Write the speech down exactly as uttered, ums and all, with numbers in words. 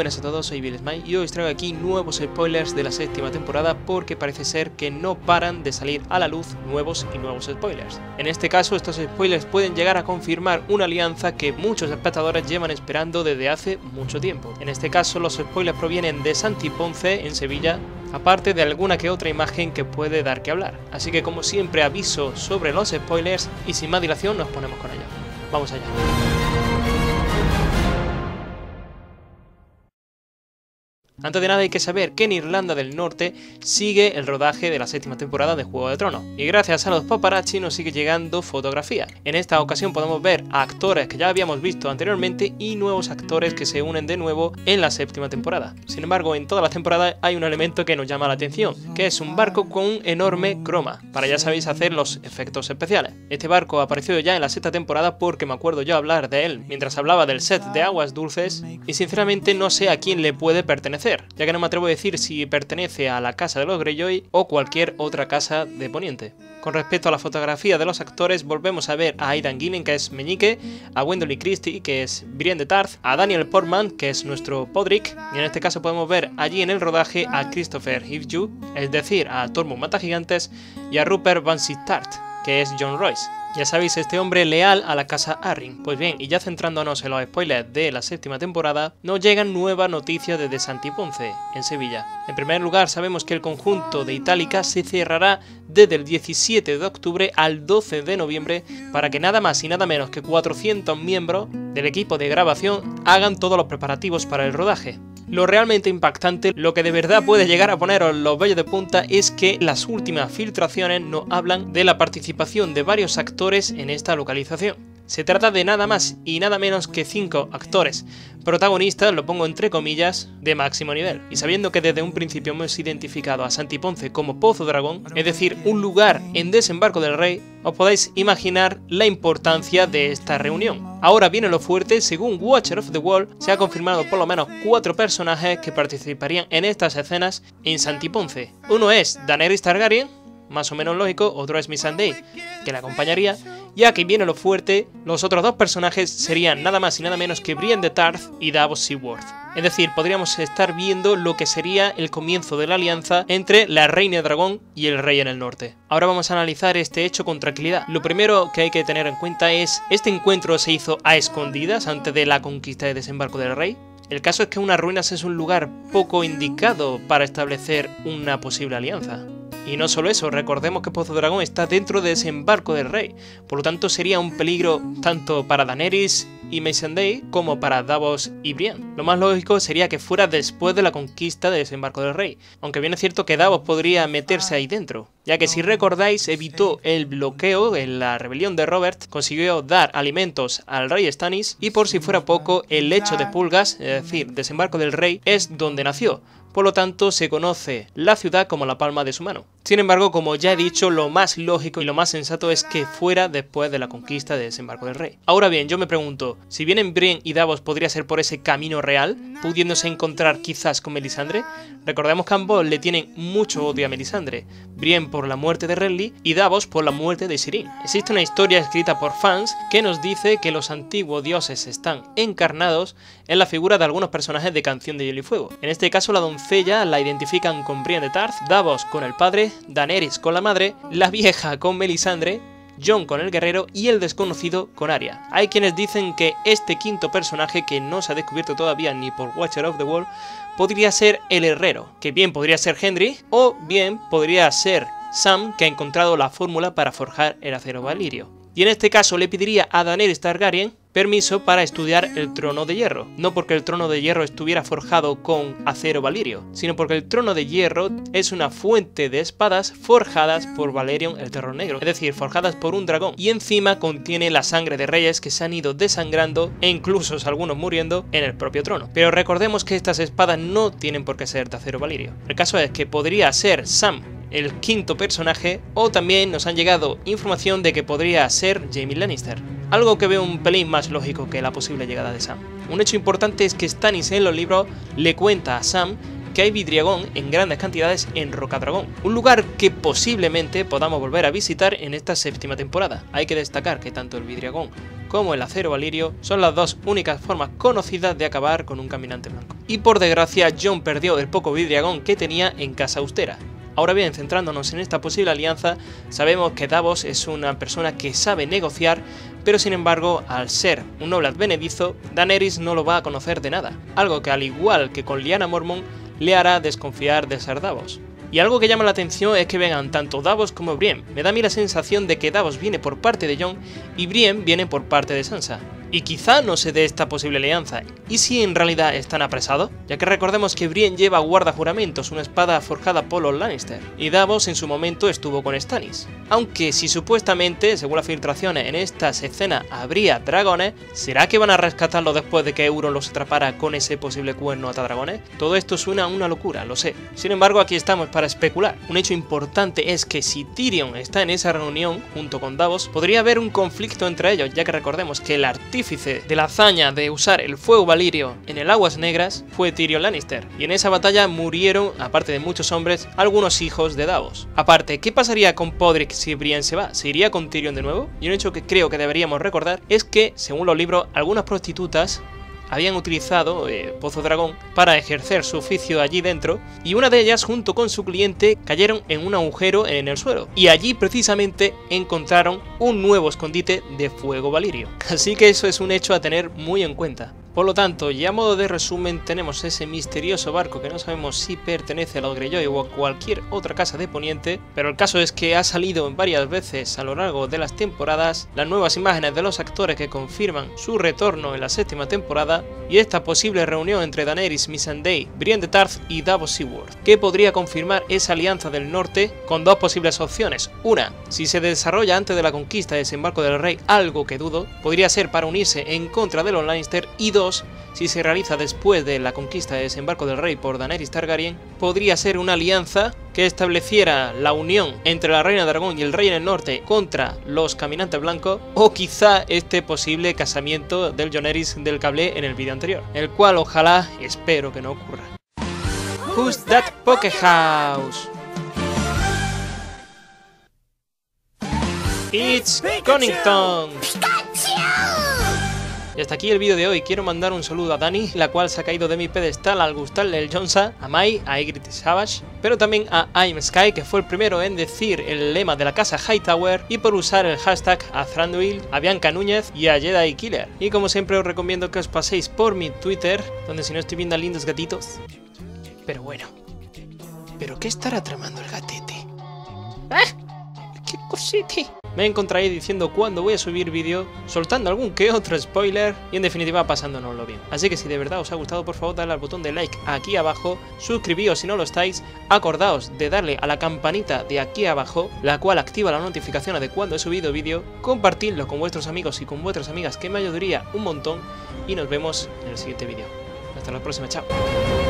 buenas a todos, soy Bill Smile y hoy os traigo aquí nuevos spoilers de la séptima temporada porque parece ser que no paran de salir a la luz nuevos y nuevos spoilers. En este caso, estos spoilers pueden llegar a confirmar una alianza que muchos espectadores llevan esperando desde hace mucho tiempo. En este caso, los spoilers provienen de Santi Ponce en Sevilla, aparte de alguna que otra imagen que puede dar que hablar. Así que, como siempre, aviso sobre los spoilers y sin más dilación nos ponemos con ello. Vamos allá. Antes de nada hay que saber que en Irlanda del Norte sigue el rodaje de la séptima temporada de Juego de Tronos y gracias a los paparazzi nos sigue llegando fotografía. En esta ocasión podemos ver a actores que ya habíamos visto anteriormente y nuevos actores que se unen de nuevo en la séptima temporada. Sin embargo, en todas las temporadas hay un elemento que nos llama la atención, que es un barco con un enorme croma, para ya sabéis hacer los efectos especiales. Este barco apareció ya en la sexta temporada porque me acuerdo yo hablar de él mientras hablaba del set de Aguas Dulces y sinceramente no sé a quién le puede pertenecer, ya que no me atrevo a decir si pertenece a la casa de los Greyjoy o cualquier otra casa de Poniente. Con respecto a la fotografía de los actores, volvemos a ver a Aidan Gillen, que es Meñique, a Gwendoline Christie, que es Brienne de Tarth, a Daniel Portman, que es nuestro Podrick, y en este caso podemos ver allí en el rodaje a Christopher Hivju, es decir, a Tormund Matagigantes, y a Rupert Van Sittart, que es John Royce. Ya sabéis, este hombre leal a la casa Arryn. Pues bien, y ya centrándonos en los spoilers de la séptima temporada, nos llegan nuevas noticias desde Santi Ponce, en Sevilla. En primer lugar, sabemos que el conjunto de Itálica se cerrará desde el diecisiete de octubre al doce de noviembre para que nada más y nada menos que cuatrocientos miembros del equipo de grabación hagan todos los preparativos para el rodaje. Lo realmente impactante, lo que de verdad puede llegar a poneros los vellos de punta, es que las últimas filtraciones nos hablan de la participación de varios actores en esta localización. Se trata de nada más y nada menos que cinco actores protagonistas, lo pongo entre comillas, de máximo nivel. Y sabiendo que desde un principio hemos identificado a Santi Ponce como Pozo Dragón, es decir, un lugar en Desembarco del Rey, os podéis imaginar la importancia de esta reunión. Ahora viene lo fuerte. Según Watcher of the Wall, se ha confirmado por lo menos cuatro personajes que participarían en estas escenas en Santi Ponce. Uno es Daenerys Targaryen, más o menos lógico, otro es Missandei, que la acompañaría, y aquí viene lo fuerte, los otros dos personajes serían nada más y nada menos que Brienne de Tarth y Davos Seaworth. Es decir, podríamos estar viendo lo que sería el comienzo de la alianza entre la Reina Dragón y el Rey en el Norte. Ahora vamos a analizar este hecho con tranquilidad. Lo primero que hay que tener en cuenta es, ¿este encuentro se hizo a escondidas antes de la conquista de Desembarco del Rey? El caso es que unas ruinas es un lugar poco indicado para establecer una posible alianza. Y no solo eso, recordemos que Pozo Dragón está dentro de Desembarco del Rey, por lo tanto sería un peligro tanto para Daenerys y Missandei como para Davos y Brienne. Lo más lógico sería que fuera después de la conquista de Desembarco del Rey, aunque bien es cierto que Davos podría meterse ahí dentro, ya que si recordáis evitó el bloqueo en la rebelión de Robert, consiguió dar alimentos al rey Stannis y por si fuera poco el lecho de Pulgas, es decir, Desembarco del Rey, es donde nació. Por lo tanto, se conoce la ciudad como la palma de su mano. Sin embargo, como ya he dicho, lo más lógico y lo más sensato es que fuera después de la conquista de Desembarco del Rey. Ahora bien, yo me pregunto, si vienen Brienne y Davos, ¿podría ser por ese camino real, pudiéndose encontrar quizás con Melisandre? Recordemos que ambos le tienen mucho odio a Melisandre, Brienne por la muerte de Renly y Davos por la muerte de Círyn. Existe una historia escrita por fans que nos dice que los antiguos dioses están encarnados en la figura de algunos personajes de Canción de Hielo y Fuego. En este caso, la doncella la identifican con Brienne de Tarth, Davos con el padre, Daenerys con la madre, la vieja con Melisandre, Jon con el guerrero y el desconocido con Arya. Hay quienes dicen que este quinto personaje, que no se ha descubierto todavía ni por Watcher of the Wall, podría ser el herrero, que bien podría ser Gendry o bien podría ser Sam, que ha encontrado la fórmula para forjar el acero valirio. Y en este caso le pediría a Daenerys Targaryen permiso para estudiar el trono de hierro, no porque el trono de hierro estuviera forjado con acero valirio, sino porque el trono de hierro es una fuente de espadas forjadas por Valerion el Terror Negro, es decir, forjadas por un dragón, y encima contiene la sangre de reyes que se han ido desangrando e incluso algunos muriendo en el propio trono. Pero recordemos que estas espadas no tienen por qué ser de acero valirio. El caso es que podría ser Sam el quinto personaje, o también nos han llegado información de que podría ser Jaime Lannister, algo que veo un pelín más lógico que la posible llegada de Sam. Un hecho importante es que Stannis en los libros le cuenta a Sam que hay vidriagón en grandes cantidades en Rocadragón, un lugar que posiblemente podamos volver a visitar en esta séptima temporada. Hay que destacar que tanto el vidriagón como el acero valirio son las dos únicas formas conocidas de acabar con un caminante blanco. Y por desgracia, Jon perdió el poco vidriagón que tenía en Casa Austera. Ahora bien, centrándonos en esta posible alianza, sabemos que Davos es una persona que sabe negociar, pero sin embargo, al ser un noble advenedizo, Daenerys no lo va a conocer de nada, algo que al igual que con Lyanna Mormont, le hará desconfiar de ser Davos. Y algo que llama la atención es que vengan tanto Davos como Brienne. Me da a mí la sensación de que Davos viene por parte de Jon y Brienne viene por parte de Sansa. Y quizá no se dé esta posible alianza. ¿Y si en realidad están apresados? Ya que recordemos que Brienne lleva guardajuramentos, una espada forjada por los Lannister, y Davos en su momento estuvo con Stannis. Aunque si supuestamente, según las filtraciones, en estas escenas habría dragones, ¿será que van a rescatarlo después de que Euron los atrapara con ese posible cuerno atadragones? Todo esto suena a una locura, lo sé. Sin embargo, aquí estamos para especular. Un hecho importante es que si Tyrion está en esa reunión junto con Davos, podría haber un conflicto entre ellos, ya que recordemos que el artífice de la hazaña de usar el fuego valirio en el Aguas Negras fue Tyrion Lannister, y en esa batalla murieron, aparte de muchos hombres, algunos hijos de Davos. Aparte, ¿qué pasaría con Podrick si Brienne se va? ¿Se iría con Tyrion de nuevo? Y un hecho que creo que deberíamos recordar es que, según los libros, algunas prostitutas habían utilizado eh, Pozo Dragón para ejercer su oficio allí dentro, y una de ellas junto con su cliente cayeron en un agujero en el suelo, y allí precisamente encontraron un nuevo escondite de fuego valirio. Así que eso es un hecho a tener muy en cuenta. Por lo tanto, ya a modo de resumen, tenemos ese misterioso barco que no sabemos si pertenece a los Greyjoy o a cualquier otra casa de Poniente, pero el caso es que ha salido varias veces a lo largo de las temporadas, las nuevas imágenes de los actores que confirman su retorno en la séptima temporada, y esta posible reunión entre Daenerys Missandei, Brienne de Tarth y Davos Seaworth, que podría confirmar esa alianza del norte con dos posibles opciones. Una, si se desarrolla antes de la conquista de Desembarco del Rey, algo que dudo, podría ser para unirse en contra de los Lannister, y dos, si se realiza después de la conquista de Desembarco del Rey por Daenerys Targaryen, podría ser una alianza que estableciera la unión entre la Reina de Aragón y el Rey en el Norte contra los Caminantes Blancos, o quizá este posible casamiento del Joneris del que hablé en el vídeo anterior, el cual ojalá, espero que no ocurra. Who's that Pokehouse? It's Connington. Y hasta aquí el vídeo de hoy. Quiero mandar un saludo a Dani, la cual se ha caído de mi pedestal al gustarle el Jonsa, a Mai, a Ygritte Savage, pero también a I'm Sky, que fue el primero en decir el lema de la casa Hightower, y por usar el hashtag a Thranduil, a Bianca Núñez y a Jedi Killer. Y como siempre os recomiendo que os paséis por mi Twitter, donde si no estoy viendo a lindos gatitos. Pero bueno, ¿pero qué estará tramando el gatete? ¡Ah! ¡Qué cosete! Me encontraréis diciendo cuándo voy a subir vídeo, soltando algún que otro spoiler y en definitiva pasándonoslo bien. Así que si de verdad os ha gustado, por favor dadle al botón de like aquí abajo, suscribíos si no lo estáis, acordaos de darle a la campanita de aquí abajo, la cual activa la notificación de cuando he subido vídeo, compartidlo con vuestros amigos y con vuestras amigas, que me ayudaría un montón, y nos vemos en el siguiente vídeo. Hasta la próxima, chao.